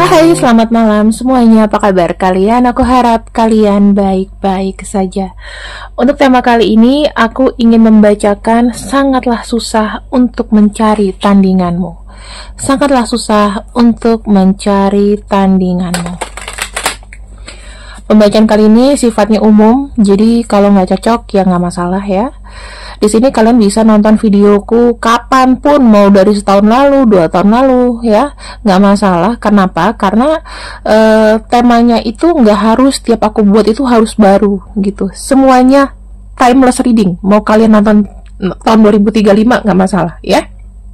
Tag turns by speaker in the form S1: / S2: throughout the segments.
S1: Hai, selamat malam semuanya. Apa kabar kalian? Aku harap kalian baik-baik saja. Untuk tema kali ini, aku ingin membacakan sangatlah susah untuk mencari tandinganmu. Sangatlah susah untuk mencari tandinganmu. Pembacaan kali ini sifatnya umum, jadi kalau nggak cocok ya nggak masalah ya. Di sini kalian bisa nonton videoku kapanpun, mau dari setahun lalu, 2 tahun lalu ya, nggak masalah. Kenapa? Karena temanya itu nggak harus tiap aku buat itu harus baru gitu. Semuanya timeless reading. Mau kalian nonton tahun 2035 nggak masalah ya.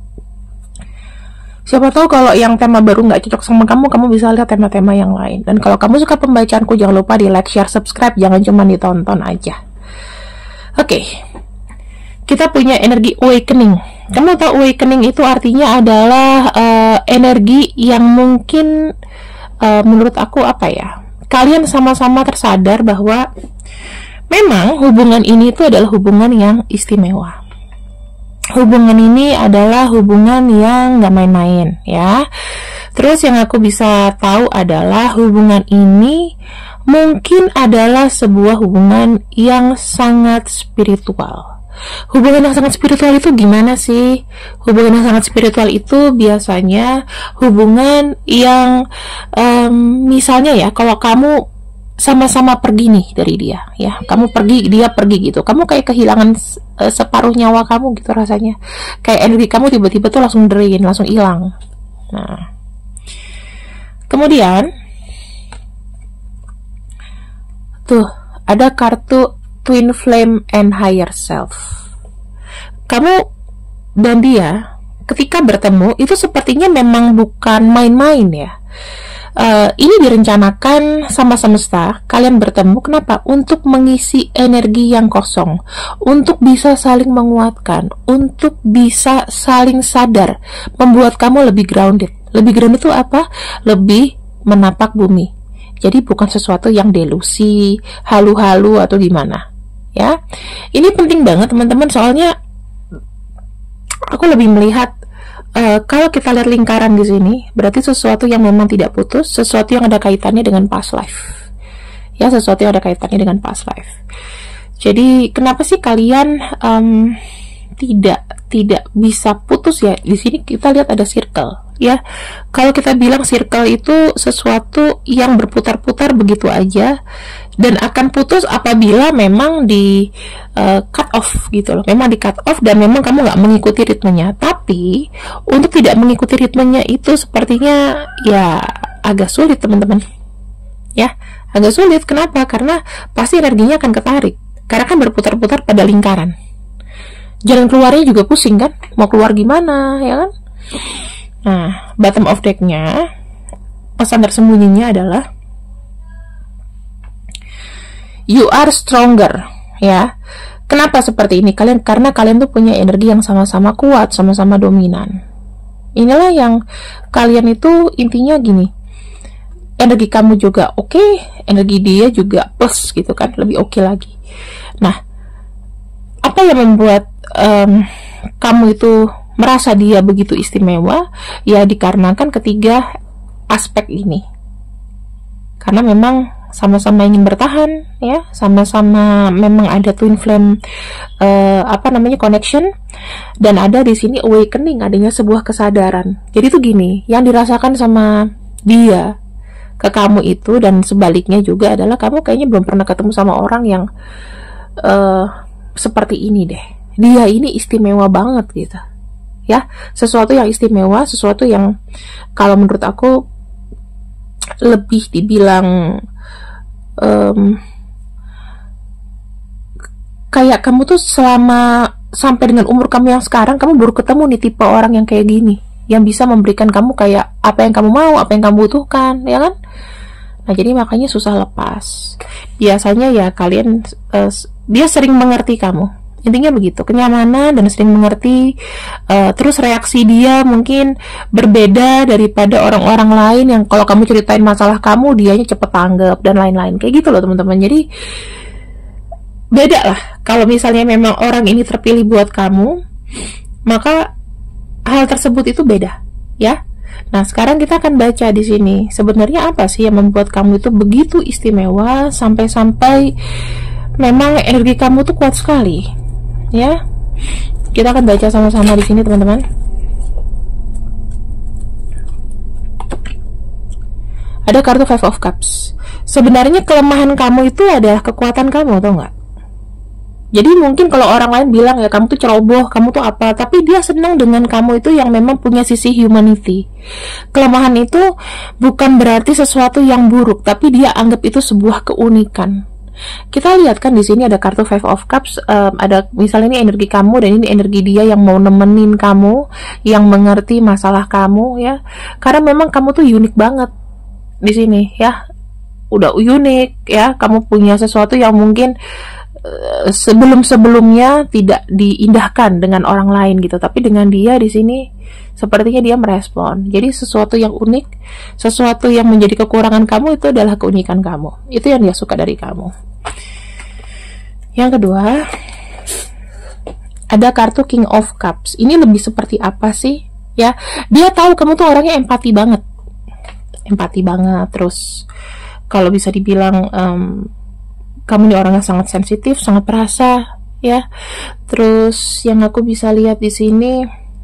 S1: Siapa tahu kalau yang tema baru nggak cocok sama kamu, kamu bisa lihat tema-tema yang lain. Dan kalau kamu suka pembacaanku, jangan lupa di like, share, subscribe, jangan cuma ditonton aja. Oke. Kita punya energi awakening. Kamu tahu awakening itu artinya adalah energi yang mungkin menurut aku apa ya? Kalian sama-sama tersadar bahwa memang hubungan ini itu adalah hubungan yang istimewa. Hubungan ini adalah hubungan yang gak main-main ya. Terus yang aku bisa tahu adalah hubungan ini mungkin adalah sebuah hubungan yang sangat spiritual. Hubungan yang sangat spiritual itu gimana sih? Hubungan yang sangat spiritual itu biasanya hubungan yang misalnya ya, kalau kamu sama-sama pergi nih dari dia ya, kamu pergi, dia pergi gitu, kamu kayak kehilangan separuh nyawa kamu gitu rasanya, kayak energi kamu tiba-tiba tuh langsung drain, langsung hilang. Nah, kemudian tuh ada kartu Twin Flame and Higher Self. Kamu dan dia ketika bertemu itu sepertinya memang bukan main-main ya. Ini direncanakan sama semesta. Kalian bertemu kenapa? Untuk mengisi energi yang kosong, untuk bisa saling menguatkan, untuk bisa saling sadar, membuat kamu lebih grounded. Lebih grounded itu apa? Lebih menapak bumi. Jadi bukan sesuatu yang delusi, halu-halu atau gimana ya. Ini penting banget teman-teman, soalnya aku lebih melihat kalau kita lihat lingkaran di sini, berarti sesuatu yang memang tidak putus, sesuatu yang ada kaitannya dengan past life. Ya, sesuatu yang ada kaitannya dengan past life. Jadi, kenapa sih kalian tidak bisa putus ya? Di sini kita lihat ada circle, ya. Kalau kita bilang circle itu sesuatu yang berputar-putar begitu aja dan akan putus apabila memang di cut off gitu loh. Memang di cut off dan memang kamu nggak mengikuti ritmenya. Tapi untuk tidak mengikuti ritmenya itu sepertinya ya agak sulit teman-teman. Ya, agak sulit. Kenapa? Karena pasti energinya akan ketarik. Karena kan berputar-putar pada lingkaran. Jalan keluarnya juga pusing kan? Mau keluar gimana, ya kan? Nah, bottom of deck-nya, pesan tersembunyinya adalah you are stronger, ya. Kenapa seperti ini? Karena kalian tuh punya energi yang sama-sama kuat, sama-sama dominan. Inilah yang kalian itu intinya gini. Energi kamu juga oke, energi dia juga plus gitu kan, lebih oke lagi. Nah, apa yang membuat kamu itu merasa dia begitu istimewa? Ya dikarenakan ketiga aspek ini. Karena memang sama-sama ingin bertahan ya, sama-sama memang ada twin flame connection, dan ada di sini awakening, adanya sebuah kesadaran. Jadi tuh gini, yang dirasakan sama dia ke kamu itu dan sebaliknya juga adalah kamu kayaknya belum pernah ketemu sama orang yang seperti ini deh. Dia ini istimewa banget gitu. Ya, sesuatu yang istimewa, sesuatu yang kalau menurut aku lebih dibilang kayak kamu tuh selama sampai dengan umur kamu yang sekarang, kamu baru ketemu nih tipe orang yang kayak gini, yang bisa memberikan kamu kayak apa yang kamu mau, apa yang kamu butuhkan, ya kan? Nah, jadi makanya susah lepas. Biasanya ya kalian dia sering mengerti kamu. Intinya begitu, kenyamanan dan sering mengerti. Terus reaksi dia mungkin berbeda daripada orang-orang lain yang kalau kamu ceritain masalah kamu, dianya cepet tanggap dan lain-lain. Kayak gitu loh teman-teman. Jadi beda lah. Kalau misalnya memang orang ini terpilih buat kamu, maka hal tersebut itu beda, ya. Nah, sekarang kita akan baca di sini. Sebenarnya apa sih yang membuat kamu itu begitu istimewa sampai-sampai memang energi kamu tuh kuat sekali, ya? Kita akan baca sama-sama di sini, teman-teman. Ada kartu Five of Cups. Sebenarnya kelemahan kamu itu adalah kekuatan kamu, tau nggak? Jadi mungkin kalau orang lain bilang ya kamu tuh ceroboh, kamu tuh apa, tapi dia senang dengan kamu itu yang memang punya sisi humanity. Kelemahan itu bukan berarti sesuatu yang buruk, tapi dia anggap itu sebuah keunikan. Kita lihat kan di sini ada kartu Five of Cups, ada misalnya ini energi kamu dan ini energi dia yang mau nemenin kamu, yang mengerti masalah kamu, ya. Karena memang kamu tuh unik banget di sini, ya. Udah unik, ya. Kamu punya sesuatu yang mungkin sebelum-sebelumnya tidak diindahkan dengan orang lain gitu, tapi dengan dia di sini sepertinya dia merespon. Jadi sesuatu yang unik, sesuatu yang menjadi kekurangan kamu itu adalah keunikan kamu. Itu yang dia suka dari kamu. Yang kedua, ada kartu King of Cups. Ini lebih seperti apa sih? Ya, dia tahu kamu tuh orangnya empati banget. Empati banget, terus kalau bisa dibilang kamu nih orangnya sangat sensitif, sangat perasa, ya. Terus yang aku bisa lihat di sini,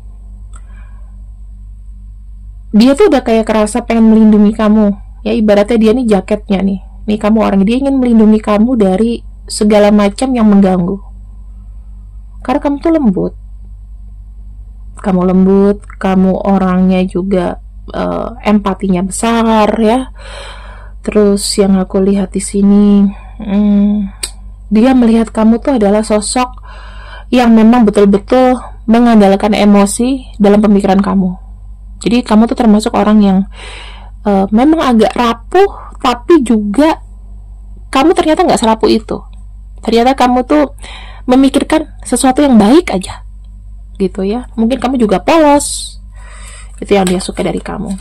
S1: dia tuh udah kayak kerasa pengen melindungi kamu, ya. Ibaratnya dia nih jaketnya nih. Nih kamu orang, dia ingin melindungi kamu dari segala macam yang mengganggu. Karena kamu tuh lembut. Kamu lembut, kamu orangnya juga empatinya besar, ya. Terus yang aku lihat di sini, dia melihat kamu tuh adalah sosok yang memang betul-betul mengandalkan emosi dalam pemikiran kamu. Jadi kamu tuh termasuk orang yang memang agak rapuh, tapi juga kamu ternyata nggak serapuh itu. Ternyata kamu tuh memikirkan sesuatu yang baik aja, gitu ya. Mungkin kamu juga polos. Itu yang dia suka dari kamu.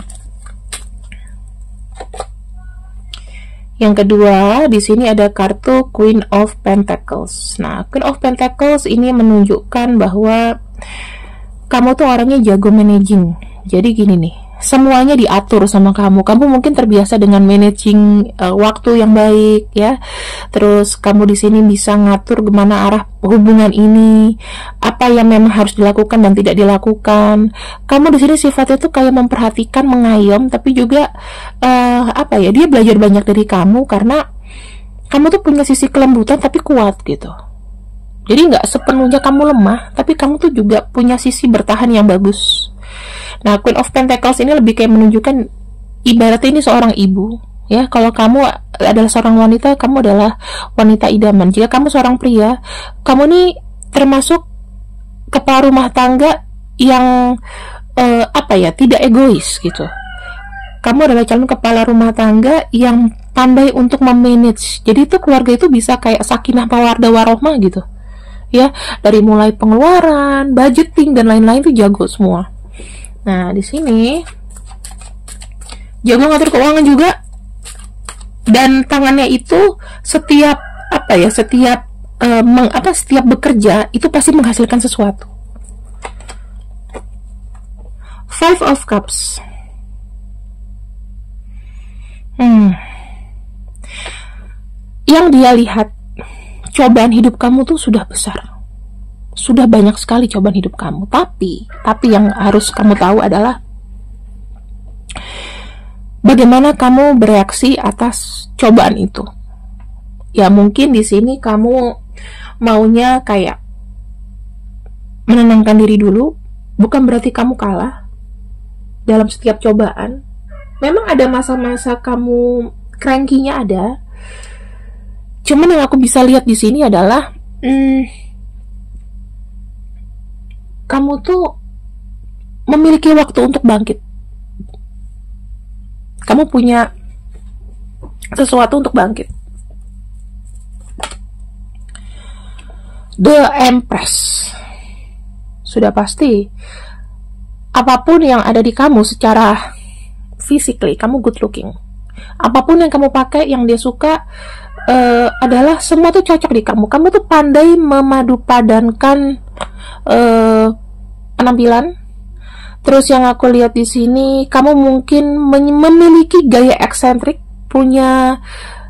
S1: Yang kedua, di sini ada kartu Queen of Pentacles. Nah, Queen of Pentacles ini menunjukkan bahwa kamu tuh orangnya jago managing. Jadi gini nih, semuanya diatur sama kamu. Kamu mungkin terbiasa dengan managing waktu yang baik, ya. Terus kamu di sini bisa ngatur gimana arah hubungan ini, apa yang memang harus dilakukan dan tidak dilakukan. Kamu di sini sifatnya tuh kayak memperhatikan, mengayom, tapi juga apa ya? Dia belajar banyak dari kamu karena kamu tuh punya sisi kelembutan tapi kuat gitu. Jadi nggak sepenuhnya kamu lemah, tapi kamu tuh juga punya sisi bertahan yang bagus. Nah, Queen of Pentacles ini lebih kayak menunjukkan ibaratnya ini seorang ibu, ya. Kalau kamu adalah seorang wanita, kamu adalah wanita idaman. Jika kamu seorang pria, kamu nih termasuk kepala rumah tangga yang apa ya, tidak egois gitu. Kamu adalah calon kepala rumah tangga yang pandai untuk memanage. Jadi itu keluarga itu bisa kayak sakinah mawaddah warohmah gitu, ya. Dari mulai pengeluaran, budgeting dan lain-lain tuh jago semua. Nah, di sini jago ngatur keuangan juga, dan tangannya itu setiap apa ya, setiap setiap bekerja itu pasti menghasilkan sesuatu. Five of Cups. Yang dia lihat, cobaan hidup kamu tuh sudah besar. Sudah banyak sekali cobaan hidup kamu, tapi yang harus kamu tahu adalah bagaimana kamu bereaksi atas cobaan itu. Ya mungkin di sini kamu maunya kayak menenangkan diri dulu, bukan berarti kamu kalah dalam setiap cobaan. Memang ada masa-masa kamu cranky-nya ada. Cuman yang aku bisa lihat di sini adalah kamu tuh memiliki waktu untuk bangkit. Kamu punya sesuatu untuk bangkit. The Empress. Sudah pasti apapun yang ada di kamu secara physically, kamu good looking. Apapun yang kamu pakai, yang dia suka, adalah semua tuh cocok di kamu. Kamu tuh pandai memadupadankan penampilan, Terus yang aku lihat di sini, kamu mungkin memiliki gaya eksentrik, punya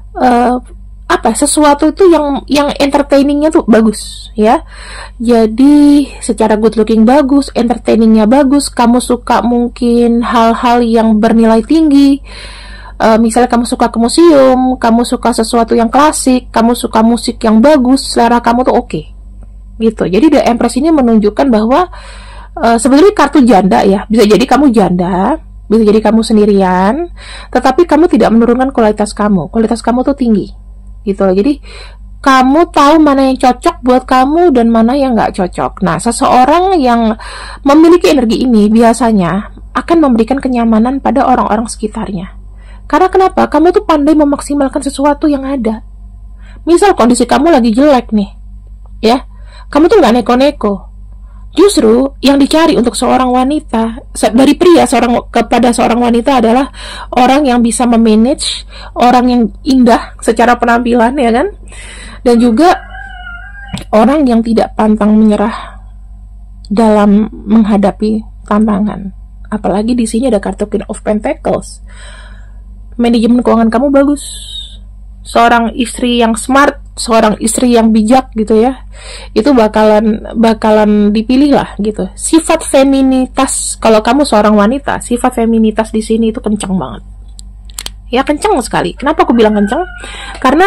S1: sesuatu itu yang entertainingnya tuh bagus ya. Jadi secara good looking bagus, entertainingnya bagus, kamu suka mungkin hal-hal yang bernilai tinggi. Misalnya kamu suka ke museum, kamu suka sesuatu yang klasik, kamu suka musik yang bagus, selera kamu tuh oke. Gitu. Jadi The Empress ini menunjukkan bahwa sebenarnya kartu janda ya. Bisa jadi kamu janda, bisa jadi kamu sendirian, tetapi kamu tidak menurunkan kualitas kamu. Kualitas kamu tuh tinggi. Gitu loh. Jadi kamu tahu mana yang cocok buat kamu dan mana yang nggak cocok. Nah, seseorang yang memiliki energi ini biasanya akan memberikan kenyamanan pada orang-orang sekitarnya. Karena kenapa? Kamu tuh pandai memaksimalkan sesuatu yang ada. Misal kondisi kamu lagi jelek nih, ya, kamu tuh nggak neko-neko. Justru yang dicari untuk seorang wanita, dari pria kepada seorang wanita adalah orang yang bisa memanage, orang yang indah secara penampilan, ya kan? Dan juga orang yang tidak pantang menyerah dalam menghadapi tantangan. Apalagi di sini ada kartu Queen of Pentacles. Manajemen keuangan kamu bagus. Seorang istri yang smart, seorang istri yang bijak gitu ya, itu bakalan dipilih lah gitu. Sifat feminitas, kalau kamu seorang wanita, sifat feminitas di sini itu kencang banget. Ya kencang sekali. Kenapa aku bilang kencang? Karena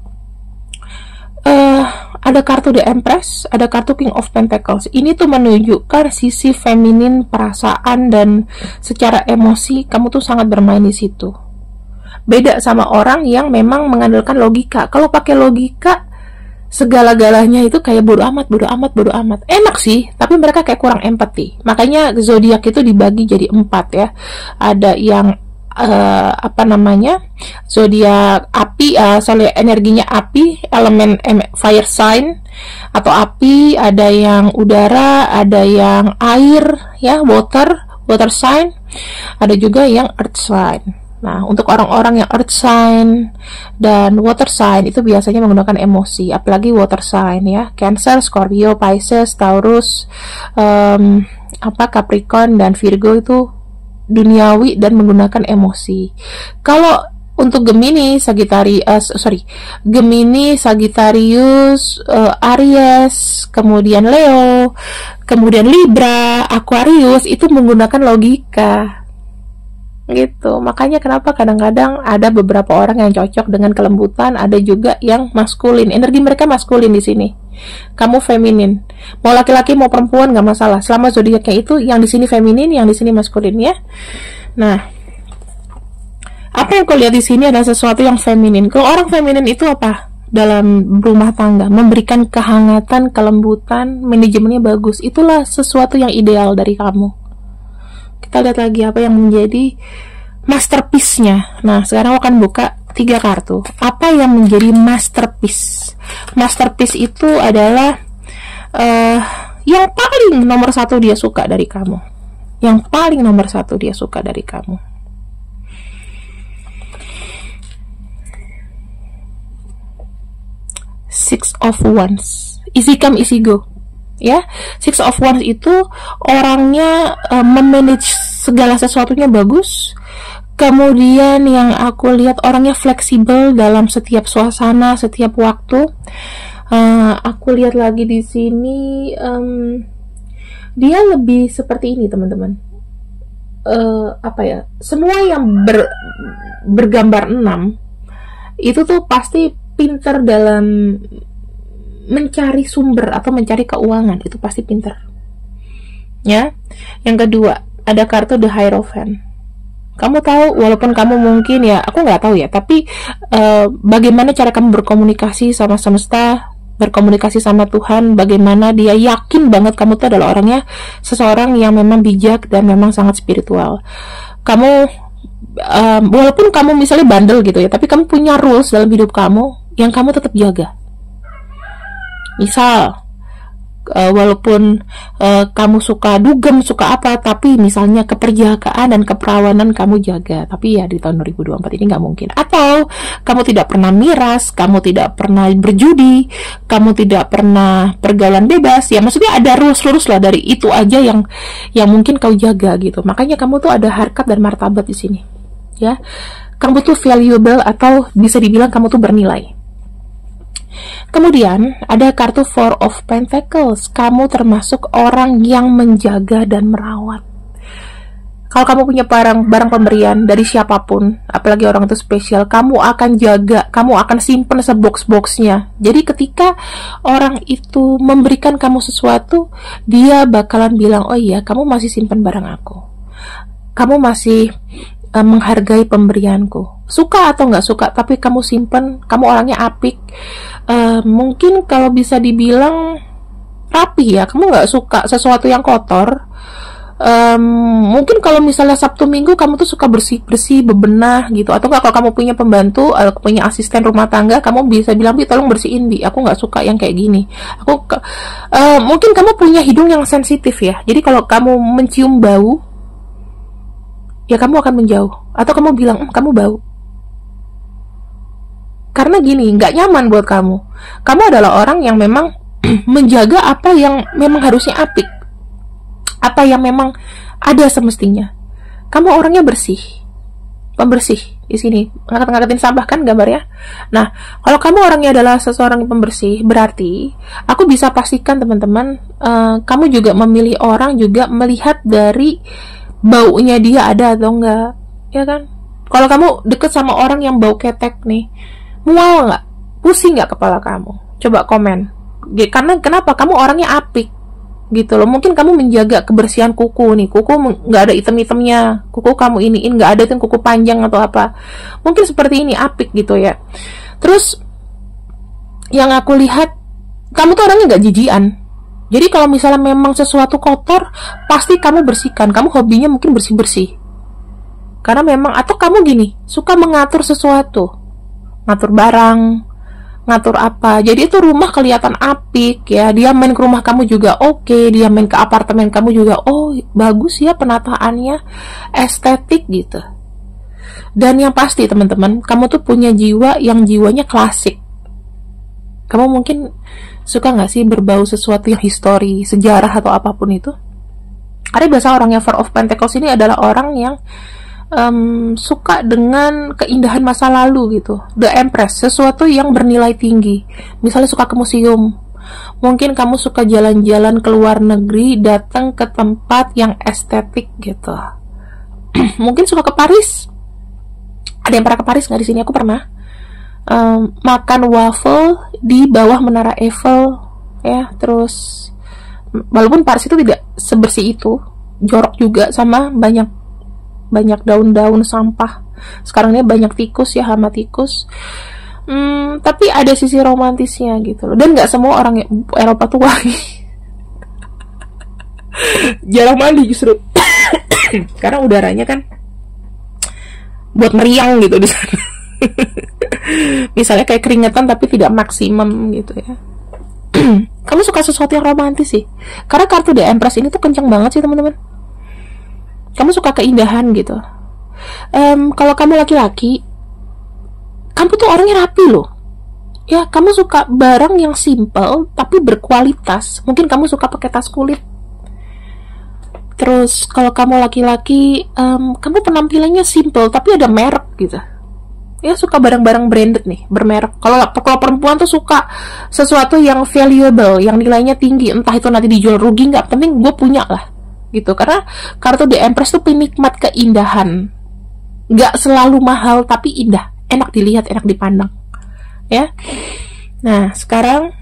S1: ada kartu The Empress, ada kartu King of Pentacles. Ini tuh menunjukkan sisi feminin, perasaan, dan secara emosi kamu tuh sangat bermain di situ. Beda sama orang yang memang mengandalkan logika. Kalau pakai logika, segala-galanya itu kayak bodo amat. Enak sih, tapi mereka kayak kurang empati. Makanya zodiak itu dibagi jadi 4 ya. Ada yang zodiak api, energinya api, elemen fire sign atau api. Ada yang udara, ada yang air ya, water sign. Ada juga yang earth sign. Nah, untuk orang-orang yang earth sign dan water sign itu biasanya menggunakan emosi, apalagi water sign ya, Cancer, Scorpio, Pisces, Taurus, Capricorn dan Virgo itu duniawi dan menggunakan emosi. Kalau untuk Gemini, Sagittarius, Aries, kemudian Leo, kemudian Libra, Aquarius itu menggunakan logika. Gitu. Makanya kenapa kadang-kadang ada beberapa orang yang cocok dengan kelembutan, ada juga yang maskulin. Energi mereka maskulin di sini. Kamu feminin. Mau laki-laki mau perempuan nggak masalah. Selama zodiaknya itu yang di sini feminin, yang di sini maskulin ya. Nah, apa yang kau lihat di sini adalah sesuatu yang feminin. Kalau orang feminin itu apa? Dalam rumah tangga, memberikan kehangatan, kelembutan, manajemennya bagus. Itulah sesuatu yang ideal dari kamu. Kita lihat lagi apa yang menjadi masterpiece-nya. Nah, sekarang aku akan buka 3 kartu. Apa yang menjadi masterpiece? Masterpiece itu adalah yang paling nomor 1 dia suka dari kamu. Yang paling nomor 1 dia suka dari kamu. Six of Wands. Easy come, easy go. Ya, Six of Wands itu orangnya memanage segala sesuatunya bagus. Kemudian yang aku lihat orangnya fleksibel dalam setiap suasana, setiap waktu. Aku lihat lagi di sini dia lebih seperti ini, teman-teman. Semua yang bergambar 6 itu tuh pasti pintar dalam mencari sumber atau mencari keuangan, itu pasti pintar ya. Yang kedua ada kartu The Hierophant. Kamu tahu, walaupun kamu mungkin ya, aku nggak tahu ya, tapi bagaimana cara kamu berkomunikasi sama semesta, berkomunikasi sama Tuhan, bagaimana dia yakin banget kamu tuh adalah orangnya seseorang yang memang bijak dan memang sangat spiritual. Kamu walaupun kamu misalnya bandel gitu ya, tapi kamu punya rules dalam hidup kamu yang kamu tetap jaga. Misal, walaupun kamu suka dugem, suka apa, tapi misalnya keperjakaan dan keperawanan kamu jaga. Tapi ya di tahun 2024 ini nggak mungkin. Atau kamu tidak pernah miras, kamu tidak pernah berjudi, kamu tidak pernah pergaulan bebas. Ya maksudnya ada rules lah dari itu aja yang mungkin kau jaga gitu. Makanya kamu tuh ada harkat dan martabat di sini. Ya, kamu tuh valuable atau bisa dibilang kamu tuh bernilai. Kemudian ada kartu Four of Pentacles. Kamu termasuk orang yang menjaga dan merawat. Kalau kamu punya barang pemberian dari siapapun, apalagi orang itu spesial, kamu akan jaga, kamu akan simpen sebox-boxnya. Jadi ketika orang itu memberikan kamu sesuatu, dia bakalan bilang, oh iya, kamu masih simpen barang aku, kamu masih menghargai pemberianku, suka atau nggak suka, tapi kamu simpen, kamu orangnya apik. Mungkin kalau bisa dibilang rapi ya, kamu nggak suka sesuatu yang kotor. Mungkin kalau misalnya Sabtu Minggu kamu tuh suka bersih-bersih, bebenah gitu. Atau nggak, kalau kamu punya pembantu, punya asisten rumah tangga, kamu bisa bilang, Bi, tolong bersihin, Bi, aku nggak suka yang kayak gini. Mungkin kamu punya hidung yang sensitif ya, jadi kalau kamu mencium bau, ya kamu akan menjauh. Atau kamu bilang, kamu bau, karena gini, nggak nyaman buat kamu. Kamu adalah orang yang memang menjaga apa yang memang harusnya apik, apa yang memang ada semestinya. Kamu orangnya bersih, pembersih di sini, ngangkat-ngangkatin sampah kan gambarnya. Nah, kalau kamu orangnya adalah seseorang yang pembersih, berarti aku bisa pastikan teman-teman, kamu juga memilih orang juga melihat dari baunya dia ada atau enggak, ya kan? Kalau kamu deket sama orang yang bau ketek nih, mual nggak? Pusing nggak kepala kamu? Coba komen. Karena kenapa? Kamu orangnya apik gitu loh. Mungkin kamu menjaga kebersihan kuku nih, kuku nggak ada item-itemnya, kuku kamu iniin nggak ada tuh kuku panjang atau apa. Mungkin seperti ini, apik gitu ya. Terus yang aku lihat, kamu tuh orangnya nggak jijian. Jadi kalau misalnya memang sesuatu kotor, pasti kamu bersihkan. Kamu hobinya mungkin bersih-bersih. Karena memang, atau kamu gini, suka mengatur sesuatu, ngatur barang, ngatur apa. Jadi itu rumah kelihatan apik ya. Dia main ke rumah kamu juga oke, dia main ke apartemen kamu juga, oh bagus ya penataannya, estetik gitu. Dan yang pasti teman-teman, kamu tuh punya jiwa yang jiwanya klasik. Kamu mungkin suka nggak sih berbau sesuatu yang histori, sejarah atau apapun itu? Ada biasa orang yang Four of Pentacles ini adalah orang yang suka dengan keindahan masa lalu gitu. The Empress, sesuatu yang bernilai tinggi. Misalnya suka ke museum, mungkin kamu suka jalan-jalan ke luar negeri, datang ke tempat yang estetik gitu. Mungkin suka ke Paris. Ada yang pernah ke Paris nggak di sini? Aku pernah. Makan waffle di bawah menara Eiffel ya. Terus walaupun Paris itu tidak sebersih itu, jorok juga, sama banyak daun-daun sampah. Sekarang ini banyak tikus ya, hama tikus. Tapi ada sisi romantisnya gitu loh. Dan nggak semua orang Eropa tuh wangi. Jarang mandi justru. Karena udaranya kan buat meriang gitu di sana. Misalnya kayak keringetan tapi tidak maksimum gitu ya. Kamu suka sesuatu yang romantis sih. Karena kartu The Empress ini tuh kencang banget sih teman-teman. Kamu suka keindahan gitu. Kalau kamu laki-laki, kamu tuh orangnya rapi loh. Ya, kamu suka barang yang simple tapi berkualitas. Mungkin kamu suka pakai tas kulit. Terus kalau kamu laki-laki, kamu penampilannya simple tapi ada merek gitu. Ya, suka barang-barang branded nih, bermerek. Kalau perempuan tuh suka sesuatu yang valuable, yang nilainya tinggi. Entah itu nanti dijual rugi nggak, penting gue punya lah gitu. Karena kartu The Empress tuh penikmat keindahan, nggak selalu mahal tapi indah, enak dilihat, enak dipandang ya. Nah sekarang,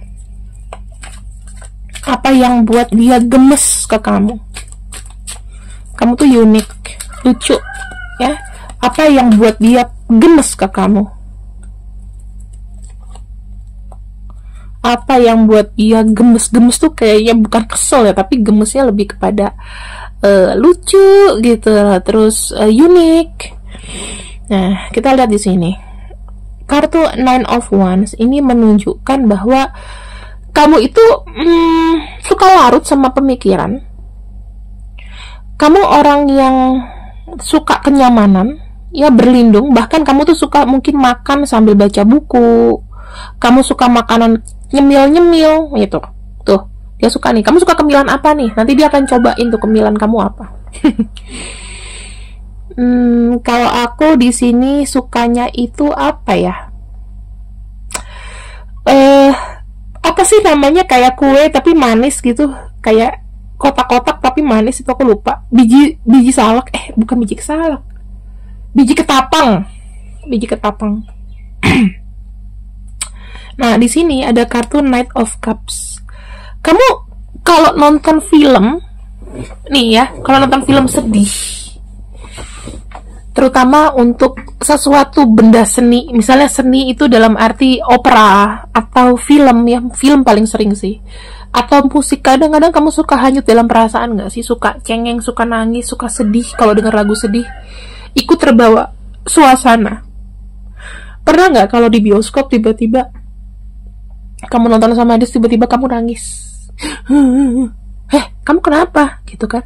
S1: apa yang buat dia gemes ke kamu? Kamu tuh unik, lucu ya. Apa yang buat dia gemes ke kamu? Apa yang buat dia gemes tuh kayaknya bukan kesel ya, tapi gemesnya lebih kepada lucu gitu, terus unik. Nah, kita lihat di sini. Kartu Nine of Wands ini menunjukkan bahwa kamu itu suka larut sama pemikiran. Kamu orang yang suka kenyamanan, ya berlindung. Bahkan kamu tuh suka mungkin makan sambil baca buku. Kamu suka makanan nyemil-nyemil gitu. Tuh, dia suka nih. Kamu suka cemilan apa nih? Nanti dia akan cobain tuh cemilan kamu apa. Kalau aku di sini sukanya itu apa ya? Apa sih namanya, kayak kue tapi manis gitu, kayak kotak-kotak tapi manis, itu aku lupa. Biji salak, bukan biji salak, biji ketapang. Nah, di sini ada kartu Knight of Cups. Kamu kalau nonton film nih ya, kalau nonton film sedih, terutama untuk sesuatu benda seni, misalnya seni itu dalam arti opera atau film, ya film paling sering sih, atau musik. Kadang-kadang kamu suka hanyut dalam perasaan gak sih? Suka cengeng, suka nangis, suka sedih kalau dengar lagu sedih, ikut terbawa suasana. Pernah gak kalau di bioskop tiba-tiba kamu nonton sama dia, tiba-tiba kamu nangis? Kamu kenapa? Gitu kan.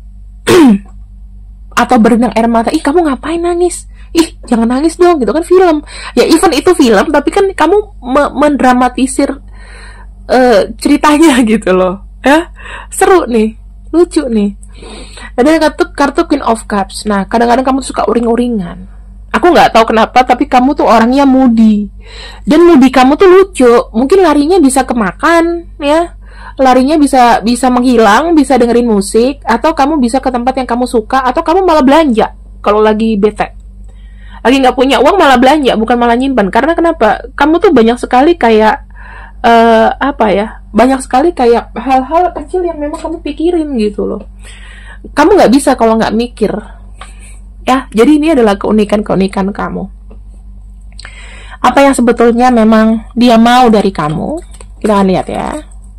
S1: Atau berendang air mata, kamu ngapain nangis? Jangan nangis dong, gitu kan, film. Ya even itu film, tapi kan kamu mendramatisir ceritanya gitu loh. Seru nih, lucu nih. Ada kartu Queen of Cups. Nah, kadang-kadang kamu suka uring-uringan. Aku nggak tahu kenapa, tapi kamu tuh orangnya moody. Dan moody kamu tuh lucu. Mungkin larinya bisa kemakan, ya. Larinya bisa menghilang, bisa dengerin musik, atau kamu bisa ke tempat yang kamu suka, atau kamu malah belanja kalau lagi bete, lagi nggak punya uang, malah belanja, bukan malah nyimpan. Karena kenapa? Kamu tuh banyak sekali kayak banyak sekali kayak hal-hal kecil yang memang kamu pikirin gitu loh. Kamu nggak bisa kalau nggak mikir, ya. Jadi ini adalah keunikan kamu. Apa yang sebetulnya memang dia mau dari kamu? Kita akan lihat ya.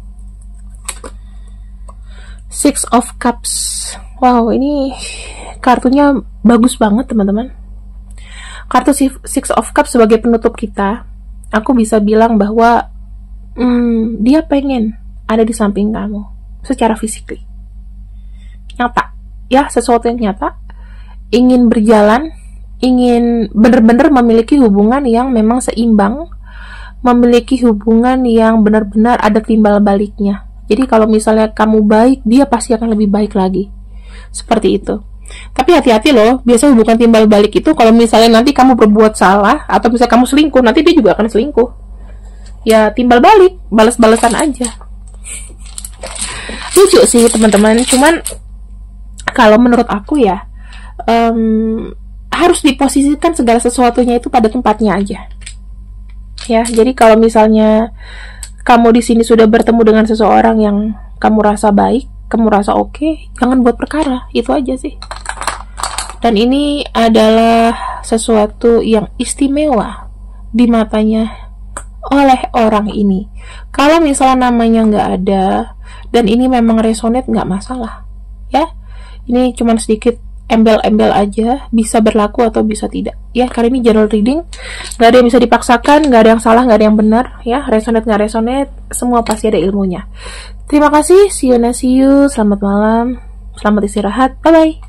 S1: Six of Cups. Wow, ini kartunya bagus banget teman-teman. Kartu Six of Cups sebagai penutup kita, aku bisa bilang bahwa dia pengen ada di samping kamu secara fisik, nyata, ya, sesuatu yang nyata. Ingin berjalan, ingin benar-benar memiliki hubungan yang memang seimbang, memiliki hubungan yang benar-benar ada timbal baliknya. Jadi kalau misalnya kamu baik, dia pasti akan lebih baik lagi. Seperti itu. Tapi hati-hati loh, biasa hubungan timbal balik itu kalau misalnya nanti kamu berbuat salah, atau misalnya kamu selingkuh, nanti dia juga akan selingkuh. Ya timbal balik, balas-balasan aja. Lucu sih teman-teman, cuman kalau menurut aku ya, harus diposisikan segala sesuatunya itu pada tempatnya aja. Ya, jadi kalau misalnya kamu di sini sudah bertemu dengan seseorang yang kamu rasa baik, kamu rasa oke, jangan buat perkara, itu aja sih. Dan ini adalah sesuatu yang istimewa di matanya oleh orang ini. Kalau misalnya namanya nggak ada, dan ini memang resonate, nggak masalah, ya. Ini cuma sedikit embel-embel aja, bisa berlaku atau bisa tidak, ya. Karena ini general reading, nggak ada yang bisa dipaksakan, nggak ada yang salah, nggak ada yang benar, ya. Resonate nggak resonate, semua pasti ada ilmunya. Terima kasih, see you, selamat malam, selamat istirahat, bye bye.